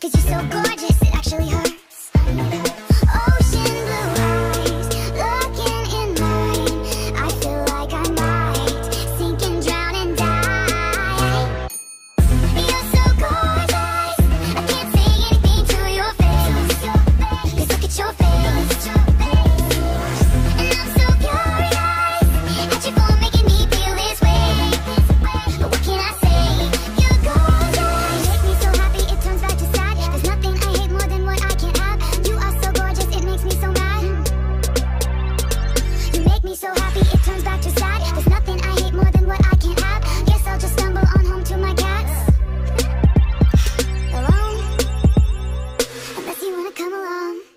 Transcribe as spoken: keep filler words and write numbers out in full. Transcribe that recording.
'cause you're so gorgeous, it actually hurts. Ocean blue eyes, looking in mine. I feel like I might sink and drown and die. You're so gorgeous, I can't say anything to your face. 'Cause look at your face, and I'm so curious at you for making me feel this way. But what can I say? You're gorgeous, you make me so happy it turns back to sad. There's nothing I hate more than what I can't have. You are so gorgeous, it makes me so mad. You make me so happy it turns back to sad. There's nothing I hate more than what I can't have. Guess I'll just stumble on home to my cats. Alone, unless you wanna come along.